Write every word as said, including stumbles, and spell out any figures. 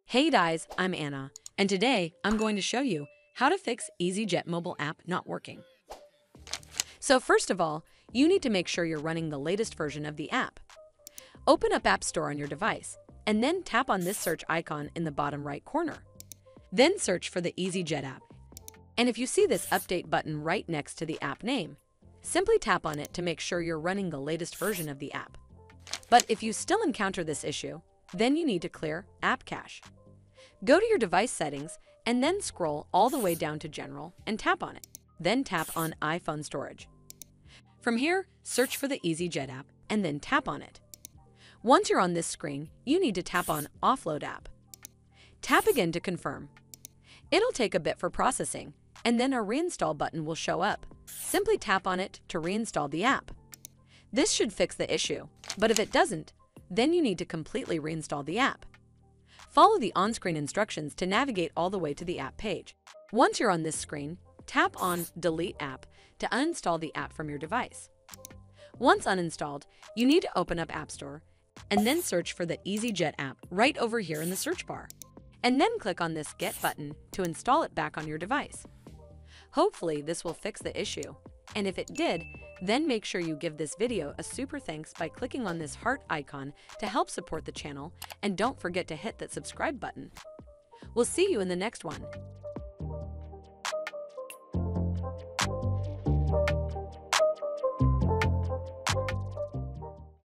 Hey guys, I'm Anna, and today I'm going to show you how to fix easyJet mobile app not working. So first of all, you need to make sure you're running the latest version of the app. Open up App Store on your device, and then tap on this search icon in the bottom right corner. Then search for the easyJet app. And if you see this update button right next to the app name, simply tap on it to make sure you're running the latest version of the app. But if you still encounter this issue, then you need to clear App Cache. Go to your device settings and then scroll all the way down to General and tap on it. Then tap on iPhone Storage. From here, search for the easyJet app and then tap on it. Once you're on this screen, you need to tap on Offload App. Tap again to confirm. It'll take a bit for processing, and then a Reinstall button will show up. Simply tap on it to reinstall the app. This should fix the issue, but if it doesn't, then you need to completely reinstall the app. Follow the on-screen instructions to navigate all the way to the app page. Once you're on this screen, tap on Delete App to uninstall the app from your device. Once uninstalled, you need to open up App Store and then search for the easyJet app right over here in the search bar. And then click on this Get button to install it back on your device. Hopefully this will fix the issue, and if it did, then make sure you give this video a super thanks by clicking on this heart icon to help support the channel, and don't forget to hit that subscribe button. We'll see you in the next one.